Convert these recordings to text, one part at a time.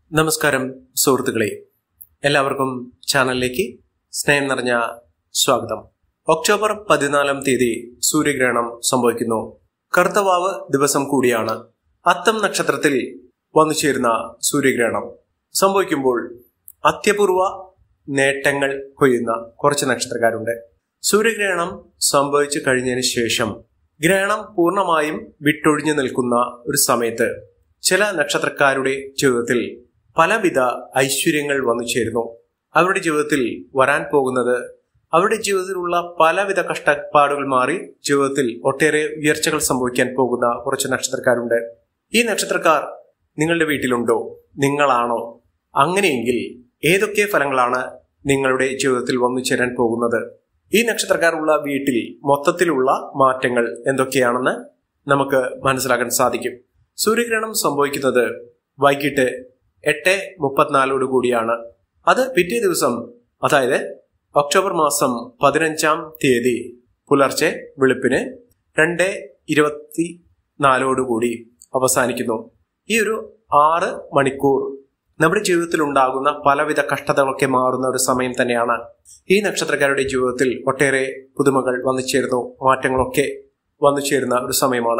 നമസ്കാരം സുഹൃത്തുക്കളെ, എല്ലാവർക്കും ചാനലിലേക്ക് സ്നേഹം നിറഞ്ഞ സ്വാഗതം. ഒക്ടോബർ 14 തീയതി സൂര്യഗ്രഹണം സംഭവിക്കുന്നു. കറുത്തവാവ് ദിവസം കൂടിയാണ്. അത്തം നക്ഷത്രത്തിൽ വന്നുചേരുന്ന സൂര്യഗ്രഹണം സംഭവിക്കുമ്പോൾ അത്യപൂർവ നേട്ടങ്ങൾ കൊയ്യുന്ന കുറച്ച് നക്ഷത്രക്കാരുണ്ട്. സൂര്യഗ്രഹണം സംഭവിച്ചു കഴിഞ്ഞതിന് ശേഷം ഗ്രഹണം പൂർണ്ണമായും വിട്ടൊഴിഞ്ഞു നിൽക്കുന്ന ഒരു സമയത്ത് ചില നക്ഷത്രക്കാരുടെ ജീവിതത്തിൽ പലവിധ ഐശ്വര്യങ്ങൾ വന്നു ചേരുന്നു. അവരുടെ ജീവിതത്തിൽ വരാൻ പോകുന്നത് അവരുടെ ജീവിതത്തിലുള്ള പലവിധ കഷ്ടപ്പാടുകൾ മാറി ജീവിതത്തിൽ ഒട്ടേറെ ഉയർച്ചകൾ സംഭവിക്കാൻ പോകുന്ന കുറച്ച് നക്ഷത്രക്കാരുണ്ട്. ഈ നക്ഷത്രക്കാർ നിങ്ങളുടെ വീട്ടിലുണ്ടോ? നിങ്ങളാണോ? അങ്ങനെയെങ്കിൽ ഏതൊക്കെ ഫലങ്ങളാണ് നിങ്ങളുടെ ജീവിതത്തിൽ വന്നു ചേരാൻ പോകുന്നത്? ഈ നക്ഷത്രക്കാരുള്ള വീട്ടിൽ മൊത്തത്തിലുള്ള മാറ്റങ്ങൾ എന്തൊക്കെയാണെന്ന് നമുക്ക് മനസ്സിലാക്കാൻ സാധിക്കും. സൂര്യഗ്രഹണം സംഭവിക്കുന്നത് വൈകിട്ട് 8:34 കൂടിയാണ്. അത് പിറ്റേ ദിവസം, അതായത് ഒക്ടോബർ മാസം 15 തീയതി പുലർച്ചെ വെളുപ്പിന് 2:24 കൂടി അവസാനിക്കുന്നു. ഈ ഒരു 6 മണിക്കൂർ നമ്മുടെ ജീവിതത്തിൽ ഉണ്ടാകുന്ന പലവിധ കഷ്ടതകളൊക്കെ മാറുന്ന ഒരു സമയം തന്നെയാണ്. ഈ നക്ഷത്രക്കാരുടെ ജീവിതത്തിൽ ഒട്ടേറെ പുതുമകൾ വന്നു ചേരുന്നു, മാറ്റങ്ങളൊക്കെ വന്നു ചേരുന്ന ഒരു സമയമാണ്.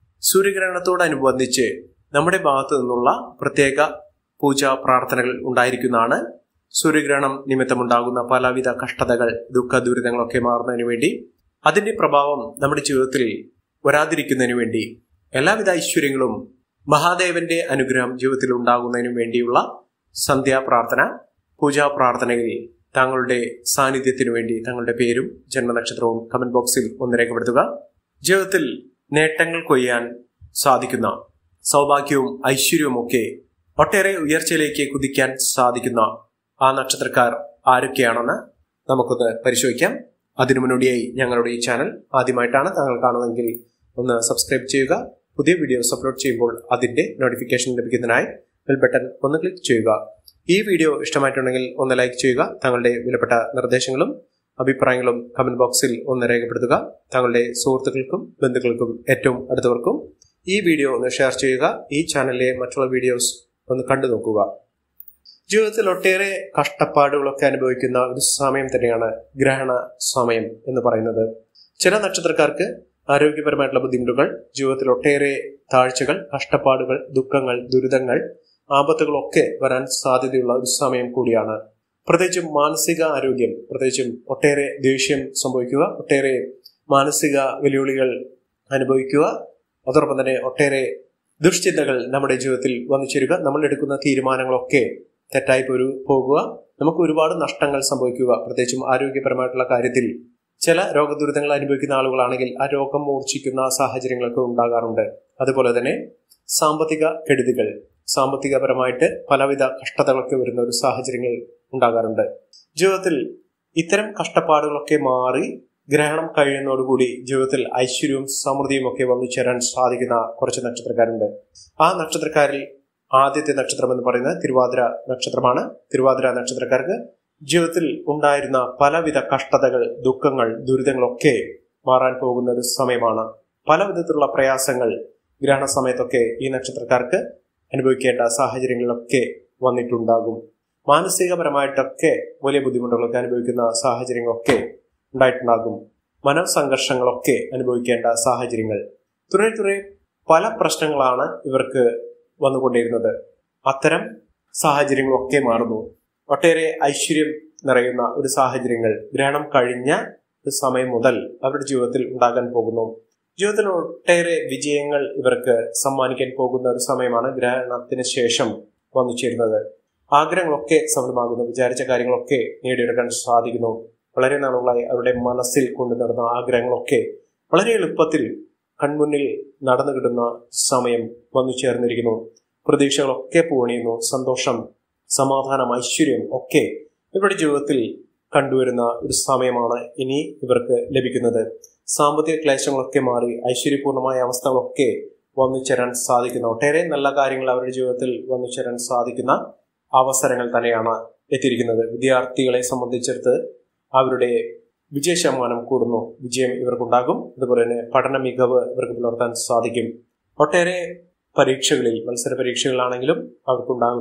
സൂര്യഗ്രഹണത്തോടനുബന്ധിച്ച് നമ്മുടെ ഭാഗത്തു നിന്നുള്ള പ്രത്യേക പൂജാ പ്രാർത്ഥനകൾ ഉണ്ടായിരിക്കുന്നതാണ്. സൂര്യഗ്രഹണം നിമിത്തമുണ്ടാകുന്ന പലവിധ കഷ്ടതകൾ, ദുഃഖ ദുരിതങ്ങളൊക്കെ മാറുന്നതിന് വേണ്ടി, അതിന്റെ പ്രഭാവം നമ്മുടെ ജീവിതത്തിൽ വരാതിരിക്കുന്നതിന് വേണ്ടി, എല്ലാവിധ ഐശ്വര്യങ്ങളും മഹാദേവന്റെ അനുഗ്രഹം ജീവിതത്തിൽ ഉണ്ടാകുന്നതിനു വേണ്ടിയുള്ള സന്ധ്യാ പ്രാർത്ഥന, പൂജാ പ്രാർത്ഥനകളിൽ താങ്കളുടെ സാന്നിധ്യത്തിനു വേണ്ടി താങ്കളുടെ പേരും ജന്മനക്ഷത്രവും കമന്റ് ബോക്സിൽ ഒന്ന് രേഖപ്പെടുത്തുക. ജീവിതത്തിൽ നേട്ടങ്ങൾ കൊയ്യാൻ സാധിക്കുന്ന സൗഭാഗ്യവും ഐശ്വര്യവും ഒക്കെ ഒട്ടേറെ ഉയർച്ചയിലേക്ക് കുതിക്കാൻ സാധിക്കുന്ന ആ നക്ഷത്രക്കാർ ആരൊക്കെയാണെന്ന് നമുക്കൊന്ന് പരിശോധിക്കാം. അതിനു മുന്നോടിയായി ഞങ്ങളുടെ ഈ ചാനൽ ആദ്യമായിട്ടാണ് താങ്കൾ കാണുന്നതെങ്കിൽ ഒന്ന് സബ്സ്ക്രൈബ് ചെയ്യുക. പുതിയ വീഡിയോസ് അപ്ലോഡ് ചെയ്യുമ്പോൾ അതിന്റെ നോട്ടിഫിക്കേഷൻ ലഭിക്കുന്നതിനായി ബെൽ ബട്ടൺ ഒന്ന് ക്ലിക്ക് ചെയ്യുക. ഈ വീഡിയോ ഇഷ്ടമായിട്ടുണ്ടെങ്കിൽ ഒന്ന് ലൈക്ക് ചെയ്യുക. താങ്കളുടെ വിലപ്പെട്ട നിർദ്ദേശങ്ങളും അഭിപ്രായങ്ങളും കമന്റ് ബോക്സിൽ ഒന്ന് രേഖപ്പെടുത്തുക. താങ്കളുടെ സുഹൃത്തുക്കൾക്കും ബന്ധുക്കൾക്കും ഏറ്റവും അടുത്തവർക്കും ഈ വീഡിയോ ഒന്ന് ഷെയർ ചെയ്യുക. ഈ ചാനലിലെ മറ്റുള്ള വീഡിയോസ് ഒന്ന് കണ്ടു നോക്കുക. ജീവിതത്തിൽ ഒട്ടേറെ കഷ്ടപ്പാടുകളൊക്കെ അനുഭവിക്കുന്ന ഒരു സമയം തന്നെയാണ് ഗ്രഹണ സമയം എന്ന് പറയുന്നത്. ചില നക്ഷത്രക്കാർക്ക് ആരോഗ്യപരമായിട്ടുള്ള ബുദ്ധിമുട്ടുകൾ, ജീവിതത്തിൽ ഒട്ടേറെ താഴ്ചകൾ, കഷ്ടപ്പാടുകൾ, ദുഃഖങ്ങൾ, ദുരിതങ്ങൾ, ആപത്തുകളൊക്കെ വരാൻ സാധ്യതയുള്ള ഒരു സമയം കൂടിയാണ്. പ്രത്യേകിച്ചും മാനസിക ആരോഗ്യം, പ്രത്യേകിച്ചും ഒട്ടേറെ ദേഷ്യം സംഭവിക്കുക, ഒട്ടേറെ മാനസിക വെല്ലുവിളികൾ അനുഭവിക്കുക, അതോടൊപ്പം തന്നെ ഒട്ടേറെ ദുഷ്ചിന്തകൾ നമ്മുടെ ജീവിതത്തിൽ വന്നു ചേരുക, നമ്മൾ എടുക്കുന്ന തീരുമാനങ്ങളൊക്കെ തെറ്റായി പോകുക, നമുക്ക് ഒരുപാട് നഷ്ടങ്ങൾ സംഭവിക്കുക. പ്രത്യേകിച്ചും ആരോഗ്യപരമായിട്ടുള്ള കാര്യത്തിൽ ചില രോഗദുരിതങ്ങൾ അനുഭവിക്കുന്ന ആളുകളാണെങ്കിൽ ആ രോഗം മൂർച്ഛിക്കുന്ന സാഹചര്യങ്ങളൊക്കെ ഉണ്ടാകാറുണ്ട്. അതുപോലെ തന്നെ സാമ്പത്തിക കെടുതികൾ, സാമ്പത്തികപരമായിട്ട് പലവിധ കഷ്ടതകളൊക്കെ വരുന്ന ഒരു സാഹചര്യങ്ങൾ ഉണ്ടാകാറുണ്ട്. ജീവിതത്തിൽ ഇത്തരം കഷ്ടപ്പാടുകളൊക്കെ മാറി ഗ്രഹണം കഴിയുന്നതോടുകൂടി ജീവിതത്തിൽ ഐശ്വര്യവും സമൃദ്ധിയും ഒക്കെ വന്നു ചേരാൻ സാധിക്കുന്ന കുറച്ച് നക്ഷത്രക്കാരുണ്ട്. ആ നക്ഷത്രക്കാരിൽ ആദ്യത്തെ നക്ഷത്രം എന്ന് പറയുന്നത് തിരുവാതിര നക്ഷത്രമാണ്. തിരുവാതിര നക്ഷത്രക്കാർക്ക് ജീവിതത്തിൽ ഉണ്ടായിരുന്ന പലവിധ കഷ്ടതകൾ, ദുഃഖങ്ങൾ, ദുരിതങ്ങളൊക്കെ മാറാൻ പോകുന്ന ഒരു സമയമാണ്. പല വിധത്തിലുള്ള പ്രയാസങ്ങൾ ഗ്രഹണ സമയത്തൊക്കെ ഈ നക്ഷത്രക്കാർക്ക് അനുഭവിക്കേണ്ട സാഹചര്യങ്ങളിലൊക്കെ വന്നിട്ടുണ്ടാകും. മാനസികപരമായിട്ടൊക്കെ വലിയ ബുദ്ധിമുട്ടുകളൊക്കെ അനുഭവിക്കുന്ന സാഹചര്യങ്ങളൊക്കെ ഉണ്ടായിട്ടുണ്ടാകും. മനഃസംഘർഷങ്ങളൊക്കെ അനുഭവിക്കേണ്ട സാഹചര്യങ്ങൾ, തുടരെ പല പ്രശ്നങ്ങളാണ് ഇവർക്ക് വന്നുകൊണ്ടിരുന്നത്. അത്തരം സാഹചര്യങ്ങളൊക്കെ മാറുന്നു. ഒട്ടേറെ ഐശ്വര്യം നിറയുന്ന ഒരു സാഹചര്യങ്ങൾ ഗ്രഹണം കഴിഞ്ഞ സമയം മുതൽ അവരുടെ ജീവിതത്തിൽ ഉണ്ടാകാൻ പോകുന്നു. ജീവിതത്തിൽ ഒട്ടേറെ വിജയങ്ങൾ ഇവർക്ക് സമ്മാനിക്കാൻ പോകുന്ന ഒരു സമയമാണ് ഗ്രഹണത്തിന് ശേഷം വന്നു ചേരുന്നത്. ആഗ്രഹങ്ങളൊക്കെ സഫലമാകുന്നു. വിചാരിച്ച കാര്യങ്ങളൊക്കെ നേടിയെടുക്കാൻ സാധിക്കുന്നു. വളരെ നാളുകളായി അവരുടെ മനസ്സിൽ കൊണ്ടു നടന്ന ആഗ്രഹങ്ങളൊക്കെ വളരെ എളുപ്പത്തിൽ കൺമുന്നിൽ നടന്നു കിട്ടുന്ന സമയം വന്നു ചേർന്നിരിക്കുന്നു. പ്രതീക്ഷകളൊക്കെ പൂവണിയുന്നു. സന്തോഷം, സമാധാനം, ഐശ്വര്യം ഒക്കെ ഇവരുടെ ജീവിതത്തിൽ കണ്ടുവരുന്ന ഒരു സമയമാണ് ഇനി ഇവർക്ക് ലഭിക്കുന്നത്. സാമ്പത്തിക ക്ലേശങ്ങളൊക്കെ മാറി ഐശ്വര്യപൂർണമായ അവസ്ഥകളൊക്കെ വന്നു ചേരാൻ സാധിക്കുന്ന ഒട്ടേറെ നല്ല കാര്യങ്ങൾ അവരുടെ ജീവിതത്തിൽ വന്നു ചേരാൻ സാധിക്കുന്ന അവസരങ്ങൾ തന്നെയാണ് എത്തിയിരിക്കുന്നത്. വിദ്യാർത്ഥികളെ സംബന്ധിച്ചിടത്ത് അവരുടെ വിജയശതമാനം കൂടുന്നു. വിജയം ഇവർക്കുണ്ടാകും. അതുപോലെ തന്നെ പഠന മികവ് ഇവർക്ക് പുലർത്താൻ സാധിക്കും. ഒട്ടേറെ പരീക്ഷകളിൽ, മത്സര പരീക്ഷകളിലാണെങ്കിലും അവർക്കുണ്ടാകുന്ന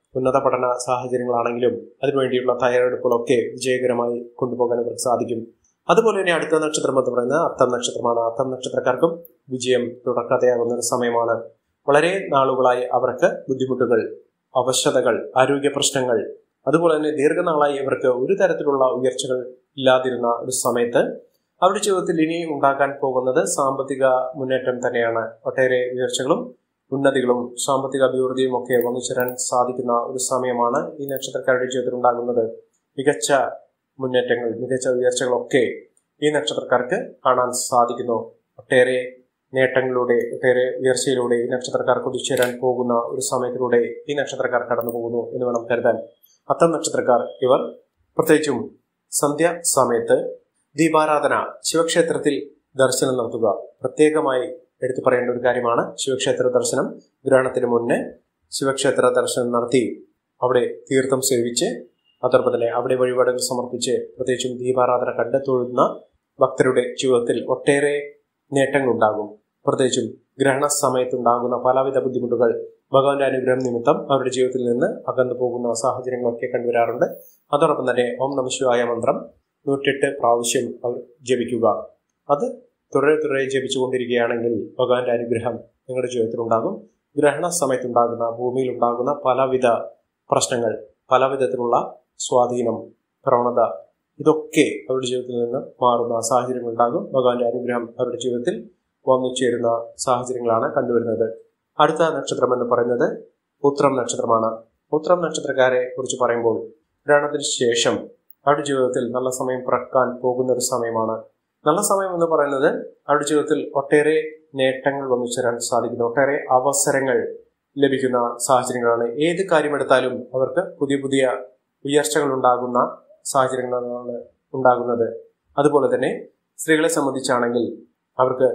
ഉന്നത പഠന സാഹചര്യങ്ങളാണെങ്കിലും അതിനുവേണ്ടിയുള്ള തയ്യാറെടുപ്പുകളൊക്കെ വിജയകരമായി കൊണ്ടുപോകാൻ അവർക്ക് സാധിക്കും. അതുപോലെ തന്നെ അടുത്ത നക്ഷത്രം എന്ന് പറയുന്നത് അത്തം നക്ഷത്രമാണ്. അത്തം നക്ഷത്രക്കാർക്കും വിജയം തുടർക്കഥയാകുന്ന ഒരു സമയമാണ്. വളരെ നാളുകളായി അവർക്ക് ബുദ്ധിമുട്ടുകൾ, അവശതകൾ, ആരോഗ്യ പ്രശ്നങ്ങൾ, അതുപോലെ തന്നെ ദീർഘനാളായി ഇവർക്ക് ഒരു തരത്തിലുള്ള ഉയർച്ചകൾ ഇല്ലാതിരുന്ന ഒരു സമയത്ത് അവരുടെ ജീവിതത്തിൽ ഇനി ഉണ്ടാക്കാൻ പോകുന്നത് സാമ്പത്തിക മുന്നേറ്റം തന്നെയാണ്. ഒട്ടേറെ ഉയർച്ചകളും ഉന്നതികളും സാമ്പത്തിക അഭിവൃദ്ധിയും ഒക്കെ വന്നു ചേരാൻ സാധിക്കുന്ന ഒരു സമയമാണ് ഈ നക്ഷത്രക്കാരുടെ ജീവിതത്തിൽ ഉണ്ടാകുന്നത്. മികച്ച മുന്നേറ്റങ്ങൾ, മികച്ച ഉയർച്ചകളൊക്കെ ഈ നക്ഷത്രക്കാർക്ക് കാണാൻ സാധിക്കുന്നു. ഒട്ടേറെ നേട്ടങ്ങളിലൂടെ, ഒട്ടേറെ ഉയർച്ചയിലൂടെ ഈ നക്ഷത്രക്കാർ കുതിച്ചേരാൻ പോകുന്ന ഒരു സമയത്തിലൂടെ ഈ നക്ഷത്രക്കാർ കടന്നു പോകുന്നു എന്ന് വേണം കരുതാൻ. അത്തം നക്ഷത്രക്കാർ ഇവർ പ്രത്യേകിച്ചും സന്ധ്യ സമയത്ത് ദീപാരാധന, ശിവക്ഷേത്രത്തിൽ ദർശനം നടത്തുക പ്രത്യേകമായി എടുത്തു പറയേണ്ട ഒരു കാര്യമാണ്. ശിവക്ഷേത്ര ദർശനം ഗ്രഹണത്തിന് മുന്നേ ശിവക്ഷേത്ര ദർശനം നടത്തി അവിടെ തീർത്ഥം സേവിച്ച് അതോടൊപ്പം തന്നെ അവിടെ വഴിപാടുകൾ സമർപ്പിച്ച് പ്രത്യേകിച്ചും ദീപാരാധന കണ്ട് തൊഴുന്ന ഭക്തരുടെ ജീവിതത്തിൽ ഒട്ടേറെ നേട്ടങ്ങളുണ്ടാകും. പ്രത്യേകിച്ചും ഗ്രഹണ സമയത്തുണ്ടാകുന്ന പലവിധ ബുദ്ധിമുട്ടുകൾ ഭഗവാന്റെ അനുഗ്രഹം നിമിത്തം അവരുടെ ജീവിതത്തിൽ നിന്ന് അകന്നു പോകുന്ന സാഹചര്യങ്ങളൊക്കെ കണ്ടുവരാറുണ്ട്. അതോടൊപ്പം തന്നെ ഓം നമഃ ശിവായ മന്ത്രം 108 പ്രാവശ്യം അവർ ജപിക്കുക. അത് തുടരെ ജപിച്ചുകൊണ്ടിരിക്കുകയാണെങ്കിൽ ഭഗവാന്റെ അനുഗ്രഹം നിങ്ങളുടെ ജീവിതത്തിൽ ഉണ്ടാകും. ഗ്രഹണ സമയത്തുണ്ടാകുന്ന, ഭൂമിയിൽ ഉണ്ടാകുന്ന പലവിധ പ്രശ്നങ്ങൾ, പലവിധത്തിലുള്ള സ്വാധീനം, പ്രവണത, ഇതൊക്കെ അവരുടെ ജീവിതത്തിൽ നിന്ന് മാറുന്ന സാഹചര്യങ്ങൾ ഉണ്ടാകും. ഭഗവാന്റെ അനുഗ്രഹം അവരുടെ ജീവിതത്തിൽ വന്നു ചേരുന്ന സാഹചര്യങ്ങളാണ് കണ്ടുവരുന്നത്. അടുത്ത നക്ഷത്രം എന്ന് പറയുന്നത് ഉത്രം നക്ഷത്രമാണ്. ഉത്രം നക്ഷത്രക്കാരെ കുറിച്ച് പറയുമ്പോൾ ഗ്രഹണത്തിന് ശേഷം അവരുടെ ജീവിതത്തിൽ നല്ല സമയം പിറക്കാൻ പോകുന്ന ഒരു സമയമാണ്. നല്ല സമയം എന്ന് പറയുന്നത് അവരുടെ ജീവിതത്തിൽ ഒട്ടേറെ നേട്ടങ്ങൾ വന്നു ചേരാൻ സാധിക്കുന്ന, ഒട്ടേറെ അവസരങ്ങൾ ലഭിക്കുന്ന സാഹചര്യങ്ങളാണ്. ഏത് കാര്യമെടുത്താലും അവർക്ക് പുതിയ പുതിയ ഉയർച്ചകൾ ഉണ്ടാകുന്ന സാഹചര്യങ്ങളാണ് ഉണ്ടാകുന്നത്. അതുപോലെ തന്നെ സ്ത്രീകളെ സംബന്ധിച്ചാണെങ്കിൽ അവർക്ക്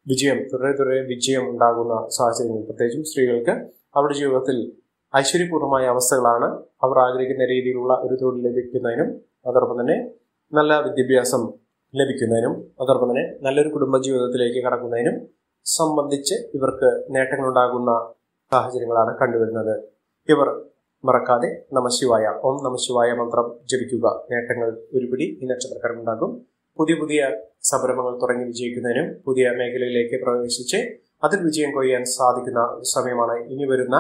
തുടരെ വിജയം ഉണ്ടാകുന്ന സാഹചര്യങ്ങൾ, പ്രത്യേകിച്ചും സ്ത്രീകൾക്ക് അവരുടെ ജീവിതത്തിൽ ഐശ്വര്യപൂർണമായ അവസ്ഥകളാണ്. അവർ ആഗ്രഹിക്കുന്ന രീതിയിലുള്ള ഒരു തൊഴിൽ ലഭിക്കുന്നതിനും അതോടൊപ്പം തന്നെ നല്ല വിദ്യാഭ്യാസം ലഭിക്കുന്നതിനും അതോടൊപ്പം തന്നെ നല്ലൊരു കുടുംബജീവിതത്തിലേക്ക് കടക്കുന്നതിനും സംബന്ധിച്ച് ഇവർക്ക് നേട്ടങ്ങളുണ്ടാകുന്ന സാഹചര്യങ്ങളാണ് കണ്ടുവരുന്നത്. ഇവർ മറക്കാതെ നമഃശിവായ, ഓം നമഃശിവായ മന്ത്രം ജപിക്കുക. നേട്ടങ്ങൾ ഒരുപിടി ഈ നക്ഷത്രക്കാർക്കുണ്ടാകും. പുതിയ പുതിയ സംരംഭങ്ങൾ തുടങ്ങി വിജയിക്കുന്നതിനും പുതിയ മേഖലയിലേക്ക് പ്രവേശിച്ച് അതിൽ വിജയം കൊയ്യാൻ സാധിക്കുന്ന ഒരു സമയമാണ്. ഇനി വരുന്ന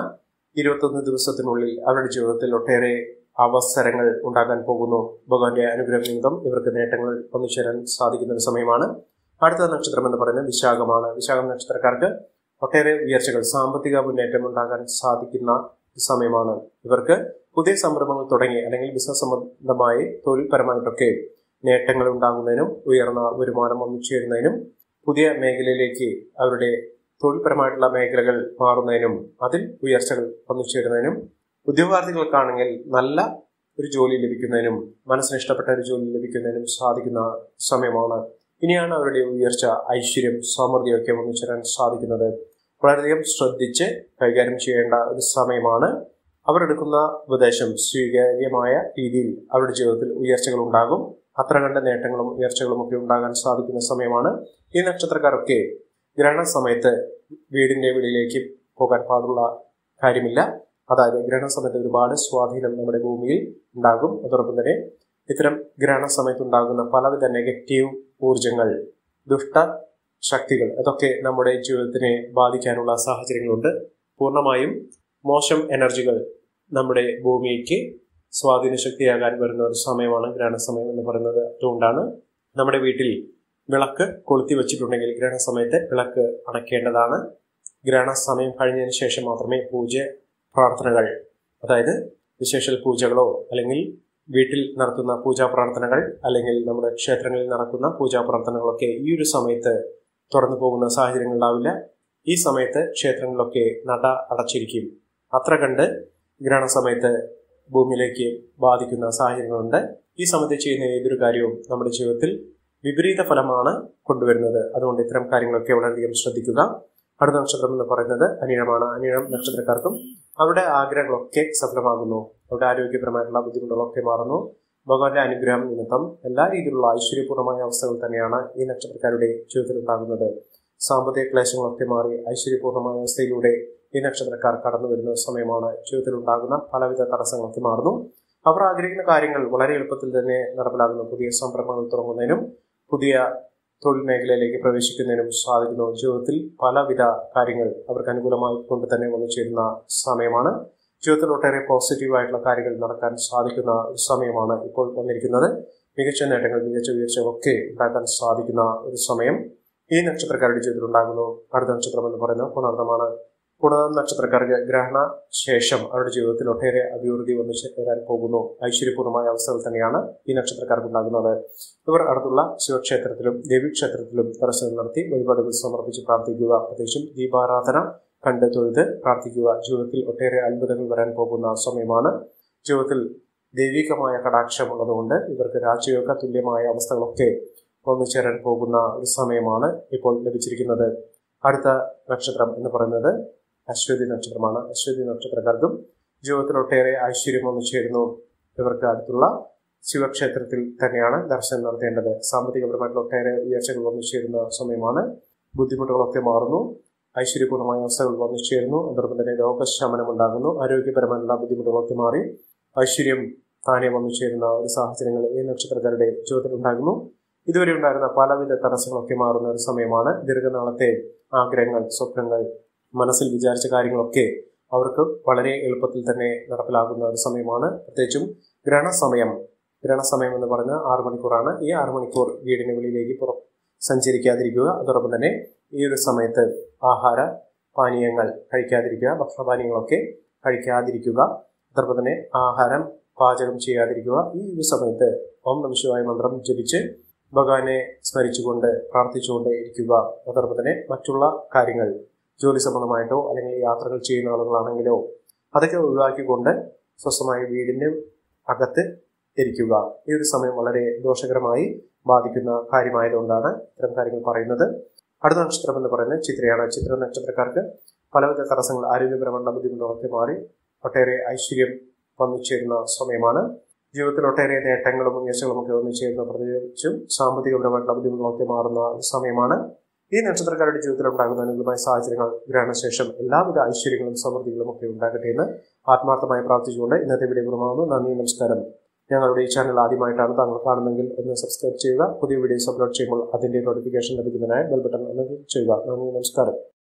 21 ദിവസത്തിനുള്ളിൽ അവരുടെ ജീവിതത്തിൽ ഒട്ടേറെ അവസരങ്ങൾ ഉണ്ടാകാൻ പോകുന്നു. ഭഗവാന്റെ അനുഗ്രഹം നിമിത്തം ഇവർക്ക് നേട്ടങ്ങൾ വന്നു ചേരാൻ സാധിക്കുന്ന ഒരു സമയമാണ്. അടുത്ത നക്ഷത്രം എന്ന് പറയുന്നത് വിശാഖമാണ്. വിശാഖം നക്ഷത്രക്കാർക്ക് ഒട്ടേറെ ഉയർച്ചകൾ, സാമ്പത്തിക മുന്നേറ്റം ഉണ്ടാകാൻ സാധിക്കുന്ന സമയമാണ്. ഇവർക്ക് പുതിയ സംരംഭങ്ങൾ തുടങ്ങി അല്ലെങ്കിൽ ബിസിനസ് സംബന്ധമായി തൊഴിൽപരമായിട്ടൊക്കെ നേട്ടങ്ങൾ ഉണ്ടാകുന്നതിനും ഉയർന്ന വരുമാനം വന്നു ചേരുന്നതിനും പുതിയ മേഖലയിലേക്ക് അവരുടെ തൊഴിൽപരമായിട്ടുള്ള മേഖലകൾ മാറുന്നതിനും അതിൽ ഉയർച്ചകൾ വന്നു ചേരുന്നതിനും ഉദ്യോഗാർത്ഥികൾക്കാണെങ്കിൽ നല്ല ഒരു ജോലി ലഭിക്കുന്നതിനും മനസ്സിന് ഇഷ്ടപ്പെട്ട ഒരു ജോലി ലഭിക്കുന്നതിനും സാധിക്കുന്ന സമയമാണ്. ഇനിയാണ് അവരുടെ ഉയർച്ച, ഐശ്വര്യം, സമൃദ്ധിയൊക്കെ വന്നു ചേരാൻ സാധിക്കുന്നത്. വളരെയധികം ശ്രദ്ധിച്ച് കൈകാര്യം ചെയ്യേണ്ട ഒരു സമയമാണ്. അവരെടുക്കുന്ന ഉപദേശം സ്വീകാര്യമായ രീതിയിൽ അവരുടെ ജീവിതത്തിൽ ഉയർച്ചകൾ ഉണ്ടാകും. അത്ര കണ്ട നേട്ടങ്ങളും ഉയർച്ചകളും ഒക്കെ ഉണ്ടാകാൻ സാധിക്കുന്ന സമയമാണ്. ഈ നക്ഷത്രക്കാരൊക്കെ ഗ്രഹണ സമയത്ത് വീടിന്റെ വെളിയിലേക്ക് പോകാൻ പാടുള്ള കാര്യമില്ല. അതായത് ഗ്രഹണ സമയത്ത് ഒരുപാട് സ്വാധീനം നമ്മുടെ ഭൂമിയിൽ ഉണ്ടാകും. അതോടൊപ്പം തന്നെ ഇത്തരം ഗ്രഹണ സമയത്ത് ഉണ്ടാകുന്ന പലവിധ നെഗറ്റീവ് ഊർജങ്ങൾ, ദുഷ്ട ശക്തികൾ, അതൊക്കെ നമ്മുടെ ജീവിതത്തിനെ ബാധിക്കാനുള്ള സാഹചര്യങ്ങളുണ്ട്. പൂർണ്ണമായും മോശം എനർജികൾ നമ്മുടെ ഭൂമിക്ക് സ്വാധീന ശക്തിയാകാൻ വരുന്ന ഒരു സമയമാണ് ഗ്രഹണ സമയം എന്ന് പറയുന്നത്. അതുകൊണ്ടാണ് നമ്മുടെ വീട്ടിൽ വിളക്ക് കൊളുത്തി വെച്ചിട്ടുണ്ടെങ്കിൽ ഗ്രഹണ സമയത്ത് വിളക്ക് അണയ്ക്കേണ്ടതാണ്. ഗ്രഹണ സമയം കഴിഞ്ഞതിന് ശേഷം മാത്രമേ പ്രാർത്ഥനകൾ, അതായത് വിശേഷ പൂജകളോ അല്ലെങ്കിൽ വീട്ടിൽ നടത്തുന്ന പൂജാ പ്രാർത്ഥനകൾ അല്ലെങ്കിൽ നമ്മുടെ ക്ഷേത്രങ്ങളിൽ നടക്കുന്ന പൂജാ പ്രാർത്ഥനകളൊക്കെ ഈ ഒരു സമയത്ത് തുറന്നു പോകുന്ന സാഹചര്യങ്ങൾ ഉണ്ടാവില്ല. ഈ സമയത്ത് ക്ഷേത്രങ്ങളിലൊക്കെ നട അടച്ചിരിക്കും. അത്ര കണ്ട് ഗ്രഹണ സമയത്ത് ഭൂമിയിലേക്ക് ബാധിക്കുന്ന സാഹചര്യങ്ങളുണ്ട്. ഈ സമയത്ത് ചെയ്യുന്ന ഏതൊരു കാര്യവും നമ്മുടെ ജീവിതത്തിൽ വിപരീത ഫലമാണ് കൊണ്ടുവരുന്നത്. അതുകൊണ്ട് ഇത്തരം കാര്യങ്ങളൊക്കെ വളരെയധികം ശ്രദ്ധിക്കുക. അടുത്ത നക്ഷത്രം എന്ന് പറയുന്നത് അനിഴമാണ്. അനിഴം നക്ഷത്രക്കാർക്കും അവരുടെ ആഗ്രഹങ്ങളൊക്കെ സഫലമാകുന്നു. അവരുടെ ആരോഗ്യപരമായിട്ടുള്ള ബുദ്ധിമുട്ടുകളൊക്കെ മാറുന്നു. ഭഗവാന്റെ അനുഗ്രഹം നിമിത്തം എല്ലാ രീതിയിലുള്ള ഐശ്വര്യപൂർണമായ അവസ്ഥകൾ തന്നെയാണ് ഈ നക്ഷത്രക്കാരുടെ ജീവിതത്തിൽ ഉണ്ടാകുന്നത്. സാമ്പത്തിക ക്ലേശങ്ങളൊക്കെ മാറി ഐശ്വര്യപൂർണമായ അവസ്ഥയിലൂടെ ഈ നക്ഷത്രക്കാർ കടന്നു വരുന്ന സമയമാണ്. ജീവിതത്തിൽ ഉണ്ടാകുന്ന പലവിധ തടസ്സങ്ങളൊക്കെ മാറുന്നു. അവർ ആഗ്രഹിക്കുന്ന കാര്യങ്ങൾ വളരെ എളുപ്പത്തിൽ തന്നെ നടപ്പിലാകുന്നു. പുതിയ സംരംഭങ്ങൾ തുടങ്ങുന്നതിനും പുതിയ തൊഴിൽ മേഖലയിലേക്ക് പ്രവേശിക്കുന്നതിനും സാധിക്കുന്നു. ജീവിതത്തിൽ പലവിധ കാര്യങ്ങൾ അവർക്ക് അനുകൂലമായി കൊണ്ട് തന്നെ വന്നു ചേരുന്ന സമയമാണ്. ജീവിതത്തിൽ ഒട്ടേറെ പോസിറ്റീവായിട്ടുള്ള കാര്യങ്ങൾ നടക്കാൻ സാധിക്കുന്ന ഒരു സമയമാണ് ഇപ്പോൾ വന്നിരിക്കുന്നത്. മികച്ച നേട്ടങ്ങൾ, മികച്ച ഉയർച്ചകളൊക്കെ ഉണ്ടാക്കാൻ സാധിക്കുന്ന ഒരു സമയം ഈ നക്ഷത്രക്കാരുടെ ജീവിതത്തിൽ ഉണ്ടാകുന്നു. അടുത്ത നക്ഷത്രം എന്ന് പറയുന്നത് പുണർന്നമാണ്. പുണർന്ന നക്ഷത്രക്കാർക്ക് ഗ്രഹണ ശേഷം അവരുടെ ജീവിതത്തിൽ ഒട്ടേറെ അഭിവൃദ്ധി വന്നു ചേരാൻ പോകുന്നു. ഐശ്വര്യപൂർണ്ണമായ അവസ്ഥകൾ തന്നെയാണ് ഈ നക്ഷത്രക്കാർക്ക് ഉണ്ടാകുന്നത്. ഇവർ അടുത്തുള്ള ശിവക്ഷേത്രത്തിലും ദേവീക്ഷേത്രത്തിലും ദർശനം നടത്തി വഴിപാടുകൾ സമർപ്പിച്ച് പ്രാർത്ഥിക്കുക. പ്രത്യേകിച്ചും ദീപാരാധന കണ്ട് തൊഴുത് പ്രാർത്ഥിക്കുക. ജീവിതത്തിൽ ഒട്ടേറെ അത്ഭുതങ്ങൾ വരാൻ പോകുന്ന സമയമാണ്. ജീവിതത്തിൽ ദൈവികമായ കടാക്ഷം ഉള്ളതുകൊണ്ട് ഇവർക്ക് രാജയോഗ തുല്യമായ അവസ്ഥകളൊക്കെ വന്നു ചേരാൻ പോകുന്ന ഒരു സമയമാണ് ഇപ്പോൾ ലഭിച്ചിരിക്കുന്നത്. അടുത്ത നക്ഷത്രം എന്ന് പറയുന്നത് അശ്വതി നക്ഷത്രമാണ്. അശ്വതി നക്ഷത്രക്കാർക്കും ജീവിതത്തിൽ ഒട്ടേറെ ഐശ്വര്യം വന്നു ചേരുന്നു. ഇവർക്ക് അടുത്തുള്ള ശിവക്ഷേത്രത്തിൽ തന്നെയാണ് ദർശനം നടത്തേണ്ടത്. സാമ്പത്തികപരമായിട്ടുള്ള ഒട്ടേറെ ഉയർച്ചകൾ വന്നു ചേരുന്ന സമയമാണ്. ബുദ്ധിമുട്ടുകളൊക്കെ മാറുന്നു. ഐശ്വര്യപൂർണ്ണമായ അവസ്ഥകൾ വന്നു ചേരുന്നു. അതോടൊപ്പം തന്നെ രോഗശമനം ഉണ്ടാകുന്നു. ആരോഗ്യപരമായിട്ടുള്ള ബുദ്ധിമുട്ടുകളൊക്കെ മാറി ഐശ്വര്യം താനെ വന്നു ചേരുന്ന ഒരു സാഹചര്യങ്ങൾ ഈ നക്ഷത്രക്കാരുടെ ജീവിതത്തിൽ ഉണ്ടാകുന്നു. ഇതുവരെ ഉണ്ടായിരുന്ന പലവിധ തടസ്സങ്ങളൊക്കെ മാറുന്ന ഒരു സമയമാണ്. ദീർഘനാളത്തെ ആഗ്രഹങ്ങൾ, സ്വപ്നങ്ങൾ, മനസ്സിൽ വിചാരിച്ച കാര്യങ്ങളൊക്കെ അവർക്ക് വളരെ എളുപ്പത്തിൽ തന്നെ നടപ്പിലാകുന്ന ഒരു സമയമാണ്. പ്രത്യേകിച്ചും ഗ്രഹണസമയം എന്ന് പറയുന്നത് 6 മണിക്കൂറാണ്. ഈ 6 മണിക്കൂർ വീടിന് വെളിയിലേക്ക് സഞ്ചരിക്കാതിരിക്കുക. അതോടൊപ്പം തന്നെ ഈ ഒരു സമയത്ത് ആഹാര പാനീയങ്ങൾ കഴിക്കാതിരിക്കുക. ഭക്ഷണപാനീയങ്ങളൊക്കെ കഴിക്കാതിരിക്കുക. അതോടൊപ്പം തന്നെ ആഹാരം പാചകം ചെയ്യാതിരിക്കുക. ഈ ഒരു സമയത്ത് ഓം നമഃ ശിവായ മന്ത്രം ജപിച്ച് ഭഗവാനെ സ്മരിച്ചുകൊണ്ട് പ്രാർത്ഥിച്ചുകൊണ്ട് ഇരിക്കുക. അതോടൊപ്പം തന്നെ മറ്റുള്ള കാര്യങ്ങൾ, ജോലി സംബന്ധമായിട്ടോ അല്ലെങ്കിൽ യാത്രകൾ ചെയ്യുന്ന ആളുകളാണെങ്കിലോ അതൊക്കെ ഒഴിവാക്കിക്കൊണ്ട് സ്വസ്ഥമായി വീടിന്റെ അകത്ത് ഇരിക്കുക. ഈ ഒരു സമയം വളരെ ദോഷകരമായി ബാധിക്കുന്ന കാര്യമായതുകൊണ്ടാണ് ഇത്തരം കാര്യങ്ങൾ പറയുന്നത്. അടുത്ത നക്ഷത്രം എന്ന് പറയുന്നത് ചിത്രയാണ്. ചിത്ര നക്ഷത്രക്കാർക്ക് പലവിധ തടസ്സങ്ങൾ, ആരോഗ്യപരമായ ബുദ്ധിമുട്ടുകളൊക്കെ മാറി ഒട്ടേറെ ഐശ്വര്യം വന്നു ചേരുന്ന സമയമാണ്. ജീവിതത്തിൽ ഒട്ടേറെ നേട്ടങ്ങളും ഉയർച്ചകളും ഒക്കെ വന്നു ചേരുന്ന, പ്രത്യേകിച്ചും സാമ്പത്തികപരമായിട്ടുള്ള ബുദ്ധിമുട്ടുകളൊക്കെ മാറുന്ന സമയമാണ്. ഈ നക്ഷത്രക്കാരുടെ ജീവിതത്തിൽ ഉണ്ടാകുന്ന അനുകൂലമായ സാഹചര്യങ്ങൾ ഗ്രഹണശേഷം എല്ലാവിധ ഐശ്വര്യങ്ങളും സമൃദ്ധികളും ഒക്കെ ഉണ്ടാകട്ടെ എന്ന് ആത്മാർത്ഥമായി പ്രാർത്ഥിച്ചുകൊണ്ട് ഇന്നത്തെ വീഡിയോ പൂർണ്ണമാകുന്നു. നന്ദി, നമസ്കാരം. ഞങ്ങളുടെ ഈ ചാനൽ ആദ്യമായിട്ടാണ് താങ്കൾ കാണുന്നതെങ്കിൽ ഒന്ന് സബ്സ്ക്രൈബ് ചെയ്യുക. പുതിയ വീഡിയോസ് അപ്ലോഡ് ചെയ്യുമ്പോൾ അതിന്റെ നോട്ടിഫിക്കേഷൻ ലഭിക്കുന്നതിനായി ബെൽ ബട്ടൺ ഒന്ന് ക്ലിക്ക് ചെയ്യുക. നന്ദി, നമസ്കാരം.